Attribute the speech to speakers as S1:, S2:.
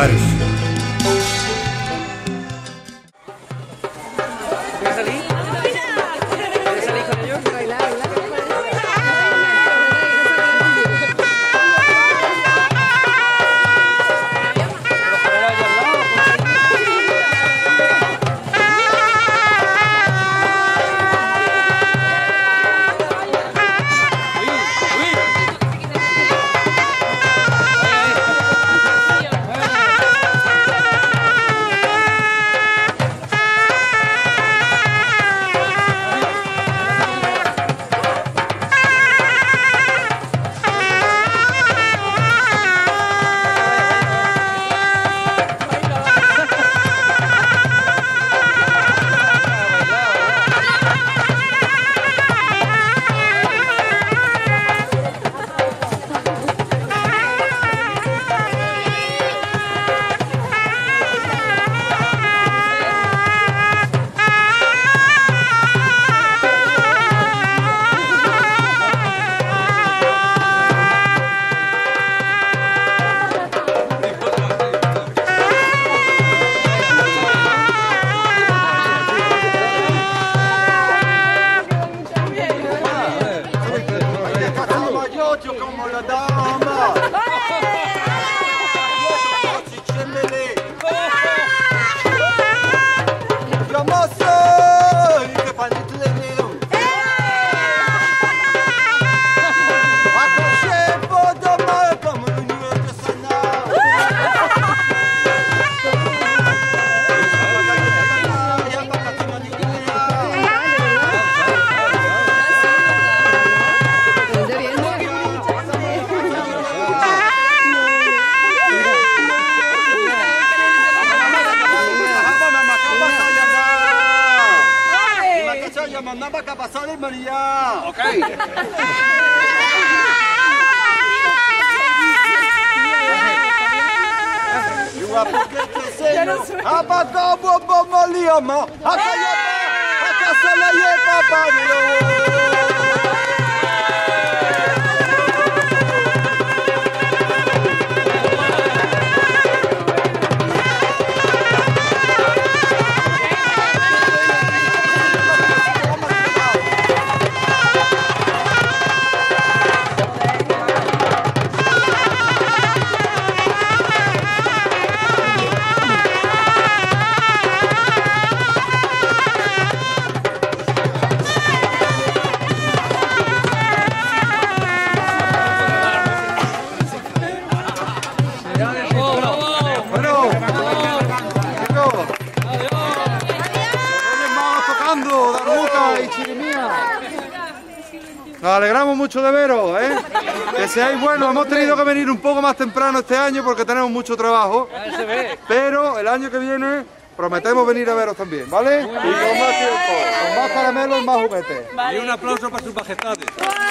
S1: Varios.
S2: ¿Quieres salir? ¿Quieres salir con ellos?
S3: Como la dama. Yo no soy que palito de nero. Acá puedo tomar como un niño de sana. Mandaba que pasar de María.
S2: Ok.
S3: Apagó bombo moliamo. Acá se la lleva para Nos alegramos mucho de veros, ¿eh? Que seáis buenos. Hemos tenido que venir un poco más temprano este año porque tenemos mucho trabajo. Pero el año que viene prometemos venir a veros también, ¿vale? Y con más tiempo, con más caramelos y más juguetes.
S2: Y un aplauso para sus majestades.